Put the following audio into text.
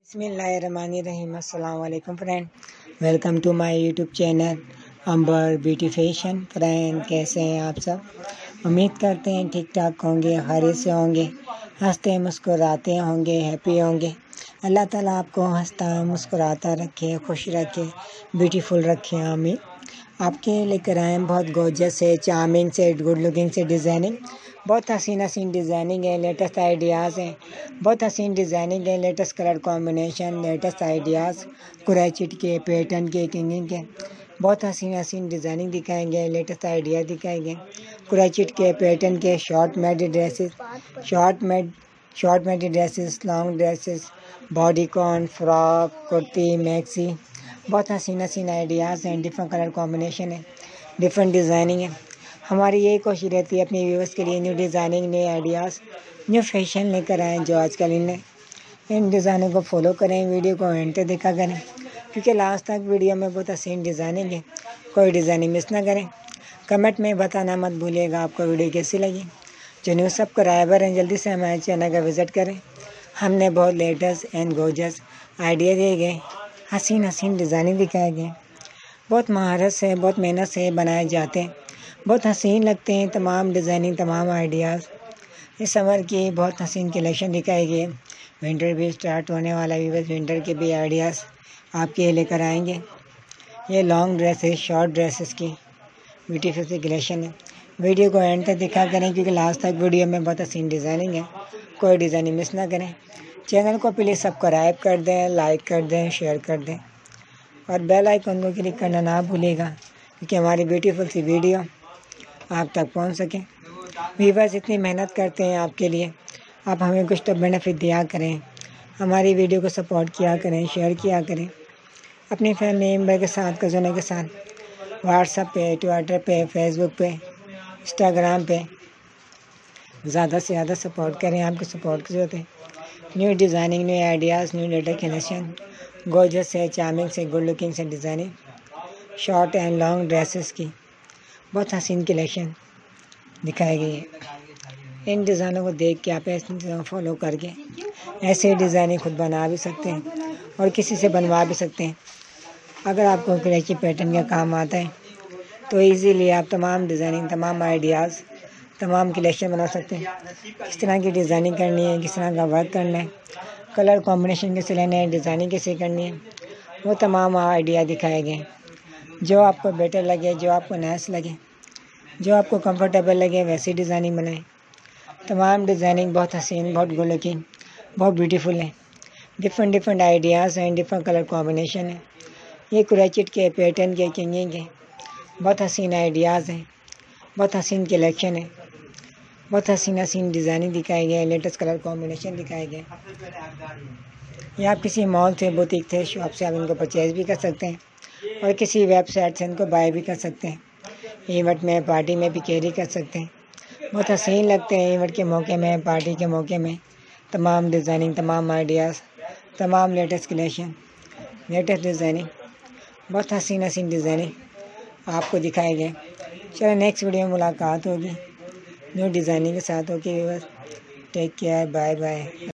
बिस्मिल्लाहिर्रहमानिर्रहीम। अस्सलाम वालेकुम friend, welcome to my YouTube channel Amber beauty fashion. Friend, कैसे हैं आप सब? उम्मीद करते हैं ठीक ठाक होंगे, खैरियत से होंगे, हंसते मुस्कुराते होंगे, हैप्पी होंगे। अल्लाह ताला आपको हंसता मुस्कुराता रखे, खुश रखे, ब्यूटीफुल रखे। आमीन। आपके लेकर आए हैं बहुत गोर्जियस से, चार्मिंग से, गुड लुकिंग से डिज़ाइनिंग। बहुत हसीन हसीन डिज़ाइनिंग है, लेटेस्ट आइडियाज़ हैं। बहुत हसीन डिज़ाइनिंग है, latest colour combination, latest ideas, कुरैचिट के, पैटर्न के, किंगिंग के। बहुत हसीन हसीन डिज़ाइनिंग दिखाएंगे, लेटेस्ट आइडिया दिखाएंगे। कुरैचिट के, पैटर्न के, short made dresses, long dresses, bodycon, frock, kurti, maxi. बहुत हसीन हसीन आइडियाज़ हैं, डिफरेंट कलर कॉम्बिनेशन है, डिफरेंट डिज़ाइनिंग है। हमारी यही कोशिश रहती है अपने व्यूअर्स के लिए न्यू डिज़ाइनिंग, नए आइडियाज़, न्यू फैशन लेकर आएँ जो आजकल इन डिज़ाइनों को फॉलो करें, वीडियो को एंड तक देखा करें, क्योंकि लास्ट तक वीडियो में बहुत हसीन डिज़ाइनिंग है। कोई डिज़ाइनिंग मिस ना करें। कमेंट में बताना मत भूलिएगा आपको वीडियो कैसी लगी। जो न्यू सब्सक्राइबर हैं, जल्दी से हमारे चैनल का विज़िट करें। हमने बहुत लेटेस्ट एंड गोर्जियस आइडिया दिए गए, हसीन हसीन डिज़ाइनिंग दिखाए गए। बहुत महारत से, बहुत मेहनत से बनाए जाते हैं, बहुत हसीन लगते हैं तमाम डिज़ाइनिंग, तमाम आइडियाज़। इस समर की बहुत हसीन कलेक्शन दिखाई गई। विंटर भी स्टार्ट होने वाला है, बस विंटर के भी आइडियाज़ आपके लिए लेकर आएंगे। ये लॉन्ग ड्रेसेस, शॉर्ट ड्रेसेस की ब्यूटीफुल सी कलेक्शन है। वीडियो को एंड तक दिखा करें, क्योंकि लास्ट तक वीडियो में बहुत हसीन डिज़ाइनिंग है। कोई डिज़ाइनिंग मिस ना करें। चैनल को प्लीज़ सब्सक्राइब कर दें, लाइक कर दें, शेयर कर दें और बेल आइकन को क्लिक करना ना भूलिएगा, क्योंकि हमारी ब्यूटीफुल सी वीडियो आप तक पहुंच सके। व्यूअर्स इतनी मेहनत करते हैं आपके लिए, आप हमें कुछ तो बेनिफिट दिया करें, हमारी वीडियो को सपोर्ट किया करें, शेयर किया करें अपनी फैमिली मेम्बर के साथ, कज़नों के साथ, व्हाट्सएप पे, ट्विटर पे, फेसबुक पे, इंस्टाग्राम पे। ज़्यादा से ज़्यादा सपोर्ट करें, आपकी सपोर्ट की ज़रूरत है। New designing, new ideas, new latest collection, gorgeous से, चार्मिंग से, गुड लुकिंग से designing, short and long dresses की बहुत हसीन कलेक्शन दिखाई गई है। इन डिज़ाइनों को देख के आप ऐसे फॉलो करके ऐसे डिज़ाइनिंग खुद बना भी सकते हैं और किसी से बनवा भी सकते हैं। अगर आपको क्रेची पैटर्न का काम आता है तो इजीली आप तमाम डिज़ाइनिंग, तमाम आइडियाज़, तमाम कलेक्शन बना सकते हैं। किस तरह की डिज़ाइनिंग करनी है, किस तरह का वर्क करना है, कलर कॉम्बिनेशन कैसे लेना है, डिज़ाइनिंग कैसे करनी है, वो तमाम आइडिया दिखाए गए। जो आपको बेटर लगे, जो आपको नाइस लगे, जो आपको कंफर्टेबल लगे, वैसी डिज़ाइनिंग बनाएं। तमाम डिज़ाइनिंग बहुत हसीन, बहुत गुड लुकिंग, बहुत ब्यूटीफुल है। डिफरेंट आइडियाज़ हैं, डिफरेंट कलर कॉम्बिनेशन है। ये कुरैचिट के, पैटर्न के, किंगिंग के बहुत हसीन आइडियाज़ हैं, बहुत हसीन कलेक्शन है, बहुत हसीन हसीन डिज़ाइनिंग दिखाए गए, लेटेस्ट कलर कॉम्बिनेशन दिखाए गए। या आप किसी मॉल से, बुटीक से, शॉप से आप इनको परचेज़ भी कर सकते हैं और किसी वेबसाइट से इनको बाय भी कर सकते हैं। इवेंट में, पार्टी में भी कैरी कर सकते हैं। बहुत हसीन लगते हैं इवेंट के मौके में, पार्टी के मौके में। तमाम डिज़ाइनिंग, तमाम आइडियाज़, तमाम लेटेस्ट कलेक्शन, लेटेस्ट डिज़ाइनिंग, बहुत हसीन हसीन डिज़ाइनिंग आपको दिखाए गए। चलो नेक्स्ट वीडियो में मुलाकात होगी न्यू डिज़ाइनिंग के साथ। Okay viewers, take care, bye bye.